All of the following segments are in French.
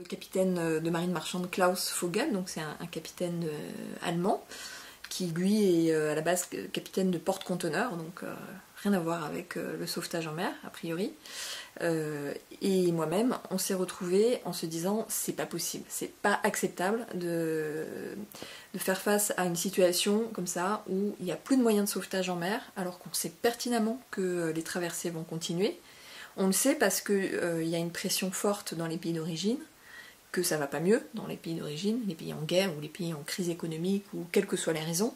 le capitaine de marine marchande Klaus Vogel, donc c'est un capitaine allemand, qui lui est à la base capitaine de porte-conteneurs, donc rien à voir avec le sauvetage en mer, a priori. Et moi-même, on s'est retrouvés en se disant c'est pas possible, c'est pas acceptable de faire face à une situation comme ça où il n'y a plus de moyens de sauvetage en mer, alors qu'on sait pertinemment que les traversées vont continuer. On le sait parce qu'il y a une pression forte dans les pays d'origine, que ça va pas mieux dans les pays d'origine, les pays en guerre ou les pays en crise économique ou quelles que soient les raisons.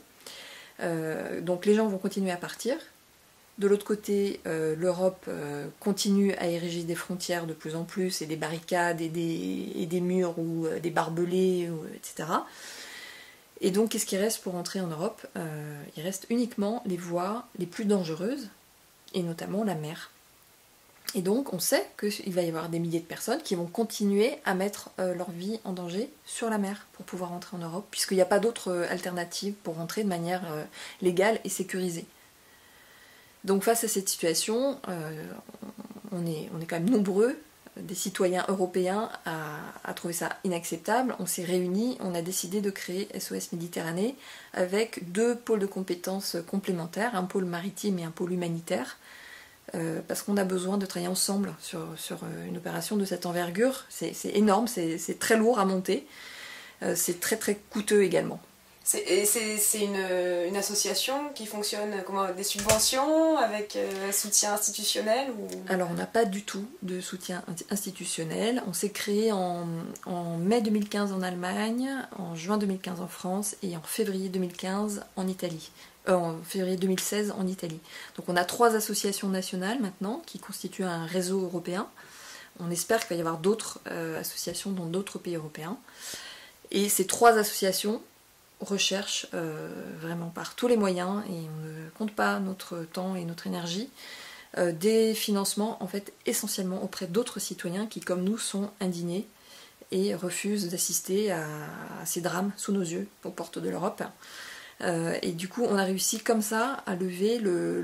Donc les gens vont continuer à partir. De l'autre côté, l'Europe continue à ériger des frontières de plus en plus et des barricades et des murs ou des barbelés, etc. Et donc qu'est-ce qui reste pour entrer en Europe? Il reste uniquement les voies les plus dangereuses, et notamment la mer. Et donc on sait qu'il va y avoir des milliers de personnes qui vont continuer à mettre leur vie en danger sur la mer pour pouvoir entrer en Europe, puisqu'il n'y a pas d'autre alternative pour rentrer de manière légale et sécurisée. Donc face à cette situation, on est quand même nombreux, des citoyens européens, à trouver ça inacceptable. On s'est réunis, on a décidé de créer SOS Méditerranée avec 2 pôles de compétences complémentaires, un pôle maritime et un pôle humanitaire, parce qu'on a besoin de travailler ensemble sur une opération de cette envergure. C'est énorme, c'est très lourd à monter, c'est très très coûteux également. C'est une association qui fonctionne comment, des subventions avec soutien institutionnel ou... Alors on n'a pas du tout de soutien institutionnel. On s'est créé en mai 2015 en Allemagne, en juin 2015 en France et en février 2015 en Italie. En février 2016 en Italie. Donc on a 3 associations nationales maintenant qui constituent un réseau européen. On espère qu'il va y avoir d'autres associations dans d'autres pays européens. Et ces 3 associations recherchent vraiment par tous les moyens, et on ne compte pas notre temps et notre énergie, des financements en fait essentiellement auprès d'autres citoyens qui comme nous sont indignés et refusent d'assister à ces drames sous nos yeux aux portes de l'Europe. Et du coup on a réussi comme ça à lever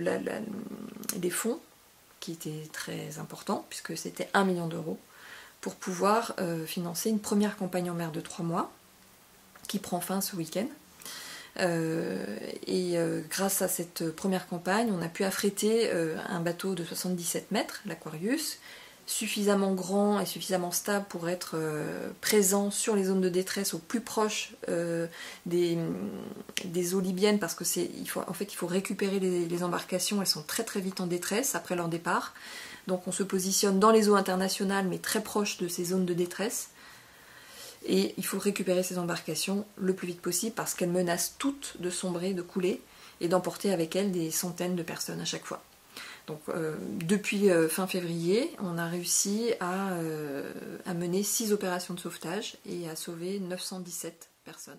les fonds qui étaient très importants puisque c'était 1 million d'euros pour pouvoir financer une première campagne en mer de 3 mois qui prend fin ce week-end. Grâce à cette première campagne, on a pu affréter un bateau de 77 mètres, l'Aquarius, suffisamment grand et suffisamment stable pour être présent sur les zones de détresse au plus proche des eaux libyennes, parce que il faut récupérer les embarcations, elles sont très très vite en détresse après leur départ. Donc on se positionne dans les eaux internationales mais très proche de ces zones de détresse. Et il faut récupérer ces embarcations le plus vite possible parce qu'elles menacent toutes de sombrer, de couler et d'emporter avec elles des centaines de personnes à chaque fois. Donc depuis fin février, on a réussi à mener 6 opérations de sauvetage et à sauver 917 personnes.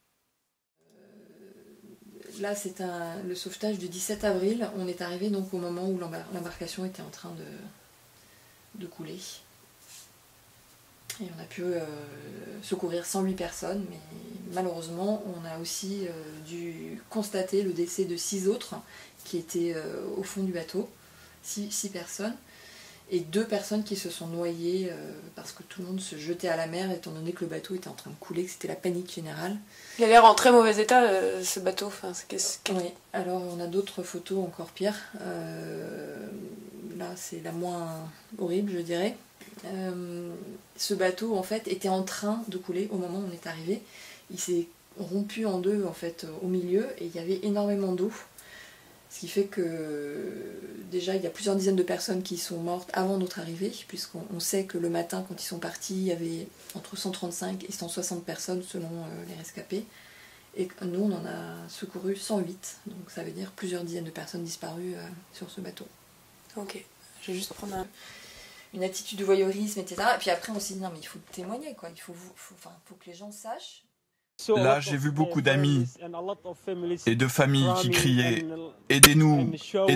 Là c'est le sauvetage du 17 avril, on est arrivé donc au moment où l'embarcation était en train de couler. Et on a pu secourir 108 personnes, mais malheureusement on a aussi dû constater le décès de 6 autres qui étaient au fond du bateau, 6 personnes, et 2 personnes qui se sont noyées parce que tout le monde se jetait à la mer étant donné que le bateau était en train de couler, que c'était la panique générale. Il a l'air en très mauvais état ce bateau. Enfin, Oui, alors on a d'autres photos encore pires. Là c'est la moins horrible je dirais. Ce bateau en fait était en train de couler au moment où on est arrivé. Il s'est rompu en 2 en fait au milieu et il y avait énormément d'eau, ce qui fait que déjà il y a plusieurs dizaines de personnes qui sont mortes avant notre arrivée, puisqu'on sait que le matin quand ils sont partis il y avait entre 135 et 160 personnes selon les rescapés, et nous on en a secouru 108, donc ça veut dire plusieurs dizaines de personnes disparues sur ce bateau. Ok, je vais juste prendre une attitude de voyeurisme, etc. Et puis après on s'est dit non mais il faut témoigner quoi, il faut que les gens sachent. Là j'ai vu beaucoup d'amis et de familles qui criaient « Aidez-nous, aidez-nous ».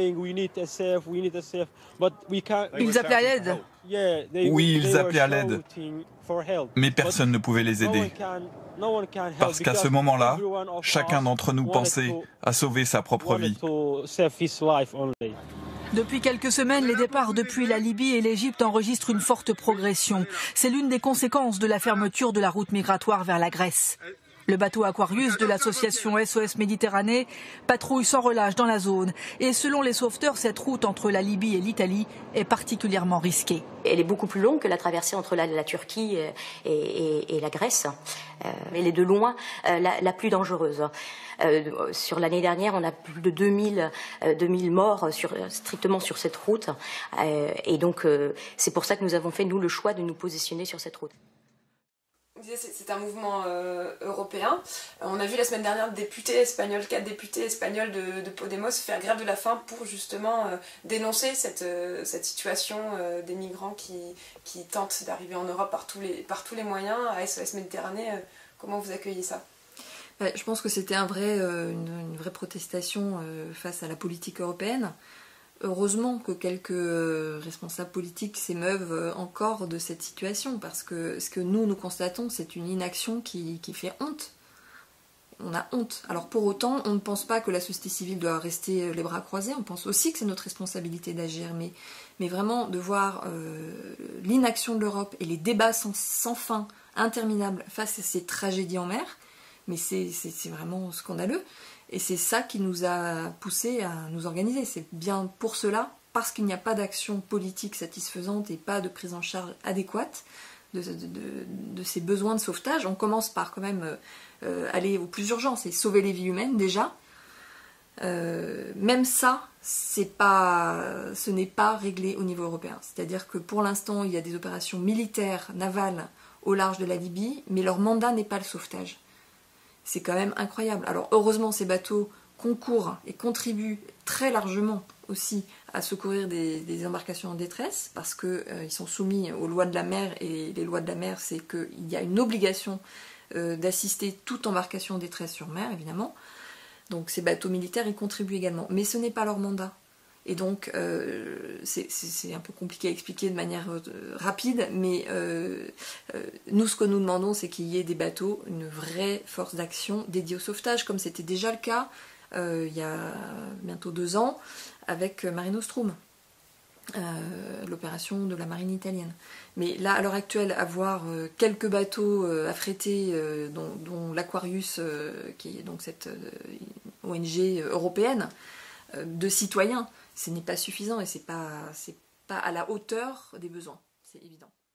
Ils appelaient à l'aide. Oui, ils appelaient à l'aide, mais personne ne pouvait les aider. Parce qu'à ce moment-là, chacun d'entre nous pensait à sauver sa propre vie. Depuis quelques semaines, les départs depuis la Libye et l'Égypte enregistrent une forte progression. C'est l'une des conséquences de la fermeture de la route migratoire vers la Grèce. Le bateau Aquarius de l'association SOS Méditerranée patrouille sans relâche dans la zone. Et selon les sauveteurs, cette route entre la Libye et l'Italie est particulièrement risquée. Elle est beaucoup plus longue que la traversée entre la Turquie et la Grèce. Elle est de loin la plus dangereuse. Sur l'année dernière, on a plus de 2000 morts strictement sur cette route. Et donc, c'est pour ça que nous avons fait, nous, le choix de nous positionner sur cette route. C'est un mouvement européen. On a vu la semaine dernière 4 députés espagnols de Podemos faire grève de la faim pour justement dénoncer cette situation des migrants qui tentent d'arriver en Europe par tous les moyens. À SOS Méditerranée, comment vous accueillez ça ? Je pense que c'était une vraie protestation face à la politique européenne. Heureusement que quelques responsables politiques s'émeuvent encore de cette situation, parce que ce que nous constatons, c'est une inaction qui fait honte. On a honte. Alors pour autant, on ne pense pas que la société civile doit rester les bras croisés, on pense aussi que c'est notre responsabilité d'agir, mais vraiment de voir l'inaction de l'Europe et les débats sans fin, interminables, face à ces tragédies en mer, mais c'est vraiment scandaleux. Et c'est ça qui nous a poussés à nous organiser. C'est bien pour cela, parce qu'il n'y a pas d'action politique satisfaisante et pas de prise en charge adéquate de ces besoins de sauvetage. On commence par quand même aller au plus urgent, c'est sauver les vies humaines déjà. Même ça, ce n'est pas réglé au niveau européen. C'est-à-dire que pour l'instant, il y a des opérations militaires, navales au large de la Libye, mais leur mandat n'est pas le sauvetage. C'est quand même incroyable. Alors heureusement, ces bateaux concourent et contribuent très largement aussi à secourir des embarcations en détresse, parce qu'ils sont soumis aux lois de la mer, et les lois de la mer, c'est qu'il y a une obligation d'assister toute embarcation en détresse sur mer, évidemment. Donc ces bateaux militaires, ils contribuent également. Mais ce n'est pas leur mandat. Et donc, c'est un peu compliqué à expliquer de manière rapide, mais nous, ce que nous demandons, c'est qu'il y ait des bateaux, une vraie force d'action dédiée au sauvetage, comme c'était déjà le cas il y a bientôt 2 ans avec Mare Nostrum, l'opération de la marine italienne. Mais là, à l'heure actuelle, avoir quelques bateaux affrétés, dont l'Aquarius, qui est donc cette ONG européenne, de citoyens, ce n'est pas suffisant et c'est pas à la hauteur des besoins, c'est évident.